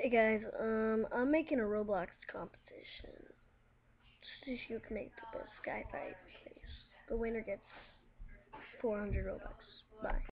Hey guys, I'm making a Roblox competition. See who can make the best skydive place. The winner gets 400 Robux. Bye.